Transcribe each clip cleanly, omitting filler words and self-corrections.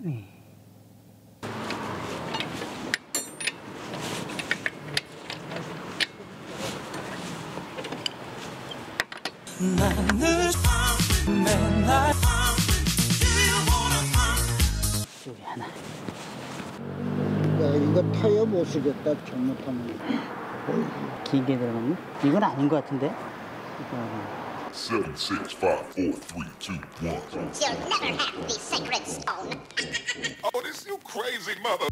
네. 여기 하나. 야, 이거 타이어 못 쓰겠다, 잘못하면. 길게 들어갔나? 이건 아닌 것 같은데? 7, 6, 5, 4, 3, 2, 1. You'll never have the sacred stone. Oh, this you crazy mother.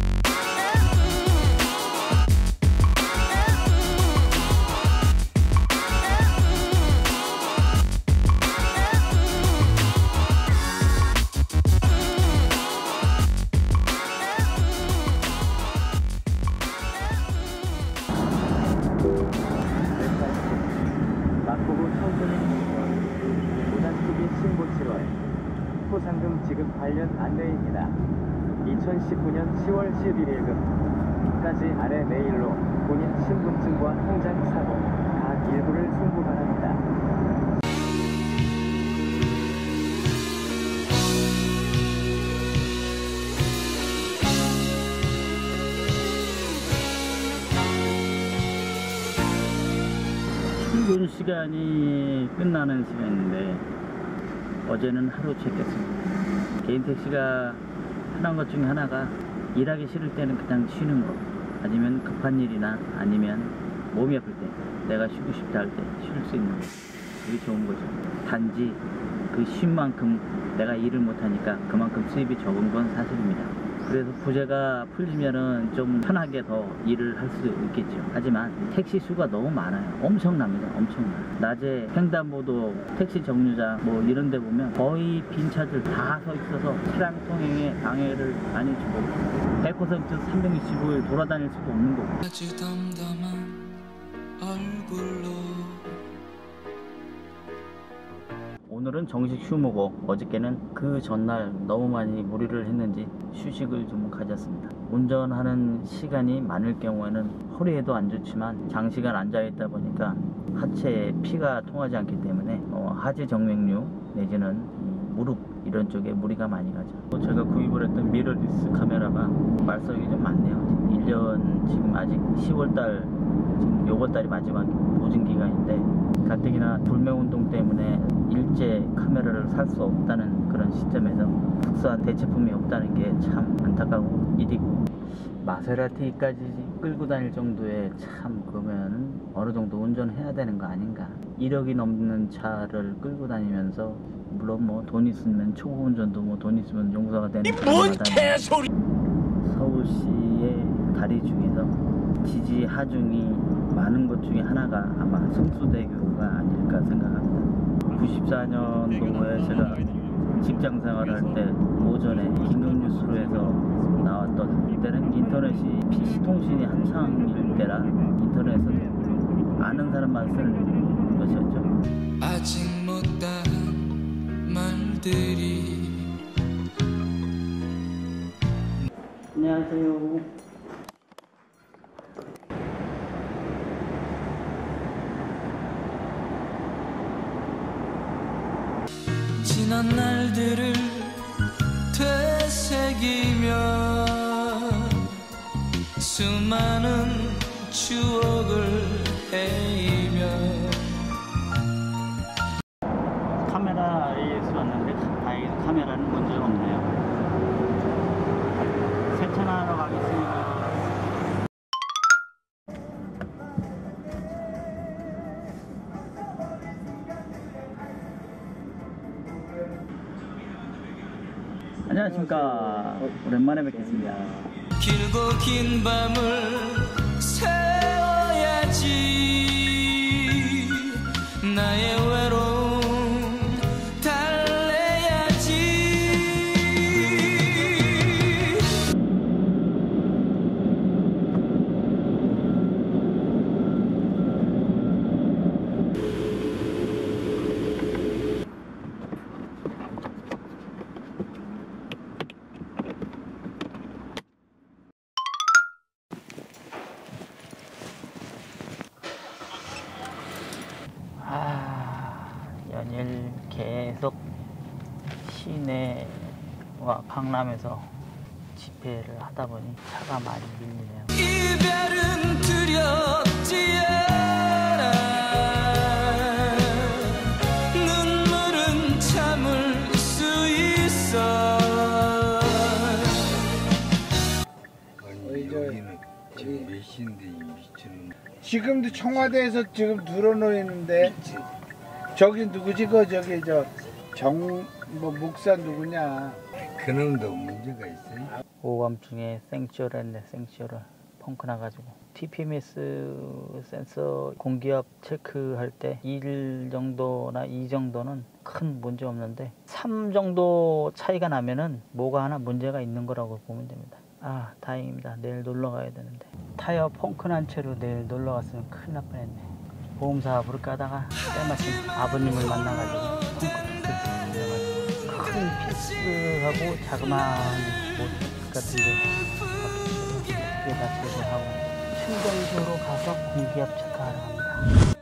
포상금 지급 관련 안내입니다. 2019년 10월 11일금까지 아래 메일로 본인 신분증과 통장 사고 각 일부를 송부 바랍니다. 출근 시간이 끝나는 시간인데 어제는 하루 jes겠습니다. 개인 택시가 편한 것 중에 하나가 일하기 싫을 때는 그냥 쉬는 거, 아니면 급한 일이나 아니면 몸이 아플 때 내가 쉬고 싶다 할 때 쉴 수 있는 거, 그게 좋은 거죠. 단지 그 쉰 만큼 내가 일을 못하니까 그만큼 수입이 적은 건 사실입니다. 그래서 부재가 풀리면은 좀 편하게 더 일을 할 수 있겠죠. 하지만 택시 수가 너무 많아요. 엄청납니다. 엄청나. 낮에 횡단보도 택시 정류장 뭐 이런 데 보면 거의 빈 차들 다 서 있어서 차량 통행에 방해를 많이 주고 100% 365일 돌아다닐 수도 없는 거고. 아주 덤덤한 얼굴로 오늘은 정식 휴무고 어저께는 그 전날 너무 많이 무리를 했는지 휴식을 좀 가졌습니다. 운전하는 시간이 많을 경우에는 허리에도 안 좋지만 장시간 앉아있다 보니까 하체에 피가 통하지 않기 때문에 하지 정맥류 내지는 무릎 이런 쪽에 무리가 많이 가죠. 제가 구입을 했던 미러리스 카메라가 말썽이 좀 많네요. 1년 지금 아직 10월달 지금 요번달이 마지막 보증 기간인데 가뜩이나 불매운동 때문에 일제 카메라를 살 수 없다는 그런 시점에서 국산 대체품이 없다는 게 참 안타까운 일이고, 마세라티까지 끌고 다닐 정도의 참 그러면 어느 정도 운전해야 되는 거 아닌가. 1억이 넘는 차를 끌고 다니면서 물론 뭐 돈 있으면 초보 운전도 뭐 돈 있으면 용서가 되는 뭔 개소리. 서울시의 다리 중에서 지지 하중이 많은 것 중에 하나가 아마 성수대교가 아닐까 생각합니다. 94년도에 제가 직장 생활할 때 오전에 긴급뉴스로 해서 나왔던, 그때는 인터넷이 PC통신이 한창일 때라 인터넷은 아는 사람만 쓰는 것이었죠. 아직 못다한 말들이. 안녕하세요. 지난 날들을 되새기며 수많은 추억을 헤이며. 카메라에서 왔는데 다행히 카메라는 문제가 없네요. 세차하러 가겠습니다. 안녕하십니까. 오랜만에 뵙겠습니다. 길고 긴 밤을 새워야지. 나의 외로움 달래야지. 연일 계속 시내 와, 강남에서 집회를 하다 보니 차가 많이 밀리네요. 이별은 두렵지 않아 눈물은 참을 수 있어 아니 여기는 지금 몇 시인데 이 미치는 지금도 청와대에서 지금 들어놓이는데 저기 누구지? 저기 뭐 목사 누구냐? 그놈도 문제가 있어요. 오밤중에 생쇼랬네. 생쇼를 펑크 나가지고 TPMS 센서 공기압 체크할 때 1 정도나 2 정도는 큰 문제 없는데 3 정도 차이가 나면은 뭐가 하나 문제가 있는 거라고 보면 됩니다. 아, 다행입니다. 내일 놀러 가야 되는데 타이어 펑크 난 채로 내일 놀러 갔으면 큰일 날 뻔했네. 보험사 부를까 하다가 때마침 아버님을 만나가지고 펑크 피스를 큰 피스하고 자그마한 못 같은데 크게 다치기도 하고 충전소로 가서 공기압 체크하러 갑니다.